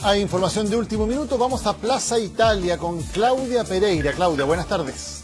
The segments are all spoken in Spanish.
Hay información de último minuto. Vamos a Plaza Italia con Claudia Pereira. Claudia, buenas tardes.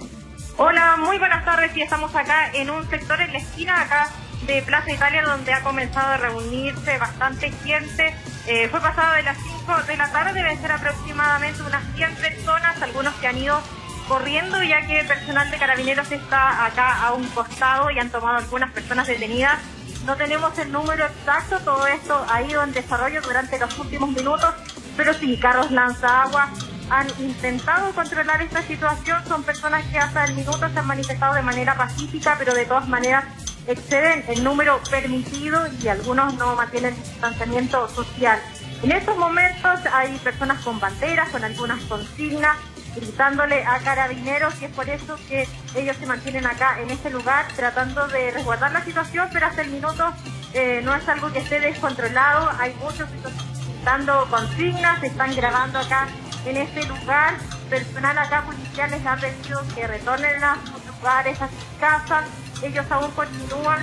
Hola, muy buenas tardes. Y estamos acá en un sector en la esquina acá de Plaza Italia, donde ha comenzado a reunirse bastante gente. Fue pasado de las 5 de la tarde, deben ser aproximadamente unas 100 personas, algunos que han ido corriendo, ya que el personal de Carabineros está acá a un costado y han tomado algunas personas detenidas. No tenemos el número exacto, todo esto ha ido en desarrollo durante los últimos minutos, pero sí, carros lanzaagua han intentado controlar esta situación. Son personas que hasta el minuto se han manifestado de manera pacífica, pero de todas maneras exceden el número permitido y algunos no mantienen distanciamiento social. En estos momentos hay personas con banderas, con algunas consignas, gritándole a Carabineros, y es por eso que ellos se mantienen acá en este lugar tratando de resguardar la situación, pero hasta el minuto no es algo que esté descontrolado. Hay muchos que están gritando consignas, se están grabando acá en este lugar. Personal acá policial les ha pedido que retornen a sus lugares, a sus casas. Ellos aún continúan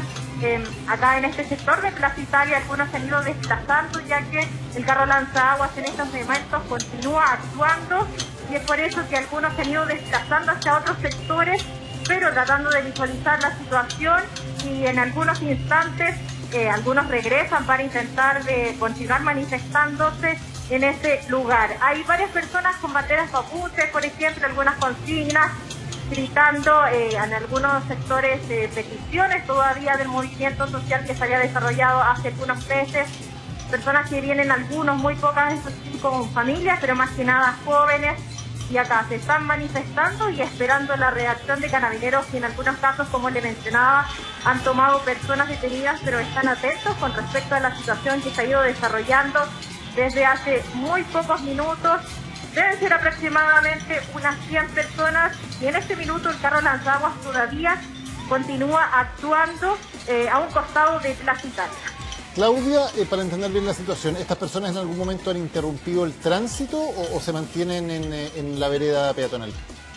acá en este sector de Plaza Italia. Algunos se han ido desplazando, ya que el carro lanzaguas en estos momentos continúa actuando, y es por eso que algunos se han ido desplazando hacia otros sectores, pero tratando de visualizar la situación, y en algunos instantes algunos regresan para intentar continuar manifestándose en este lugar. Hay varias personas con banderas mapuches, por ejemplo, algunas consignas, gritando en algunos sectores peticiones todavía del movimiento social que se había desarrollado hace algunos meses. Personas que vienen, algunos, muy pocas, eso sí, con familias, pero más que nada jóvenes, y acá se están manifestando y esperando la reacción de Carabineros, que en algunos casos, como le mencionaba, han tomado personas detenidas, pero están atentos con respecto a la situación que se ha ido desarrollando desde hace muy pocos minutos. Deben ser aproximadamente unas 100 personas, y en este minuto el carro lanzaguas todavía continúa actuando a un costado de Plaza Italia. Claudia, para entender bien la situación, ¿estas personas en algún momento han interrumpido el tránsito o se mantienen en la vereda peatonal?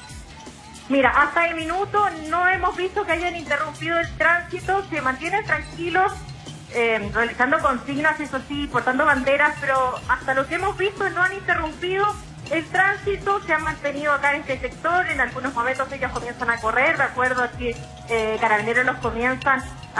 Mira, hasta el minuto no hemos visto que hayan interrumpido el tránsito, se mantienen tranquilos, realizando consignas, eso sí, portando banderas, pero hasta lo que hemos visto no han interrumpido el tránsito. Se han mantenido acá en este sector. En algunos momentos ellos comienzan a correr, de acuerdo a que Carabineros los comienzan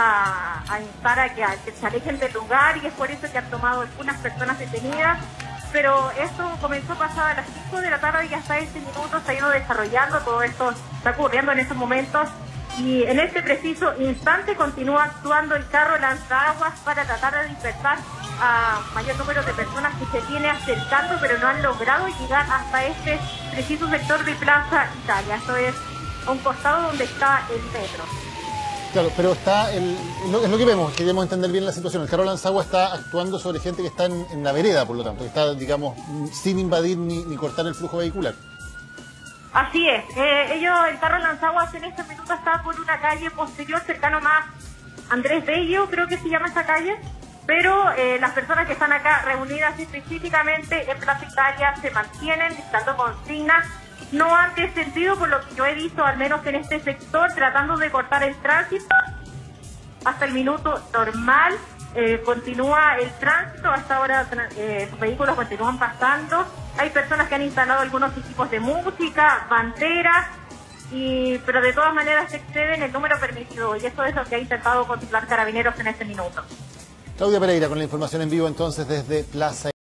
a instar a que se alejen del lugar, y es por eso que han tomado algunas personas detenidas. Pero esto comenzó pasada las 5 de la tarde y hasta este minuto se ha ido desarrollando. Todo esto está ocurriendo en estos momentos, y en este preciso instante continúa actuando el carro lanzaguas para tratar de dispersar a mayor número de personas que se viene acercando, pero no han logrado llegar hasta este preciso sector de Plaza Italia. Esto es a un costado donde está el metro. Claro, pero está es lo que vemos, queremos entender bien la situación. El carro lanzagua está actuando sobre gente que está en la vereda, por lo tanto, que está, digamos, sin invadir ni cortar el flujo vehicular. Así es. El carro lanzaguas en este minuto está por una calle posterior, cercano más Andrés Bello, creo que se llama esa calle, pero las personas que están acá reunidas específicamente en Plaza Italia se mantienen dando consignas. No han descendido, por lo que yo he visto, al menos en este sector, tratando de cortar el tránsito. Hasta el minuto normal continúa el tránsito. Hasta ahora los vehículos continúan pasando. Hay personas que han instalado algunos equipos de música, banderas, pero de todas maneras se exceden el número permitido, y eso es lo que ha intentado controlar Carabineros en este minuto. Claudia Pereira con la información en vivo entonces desde Plaza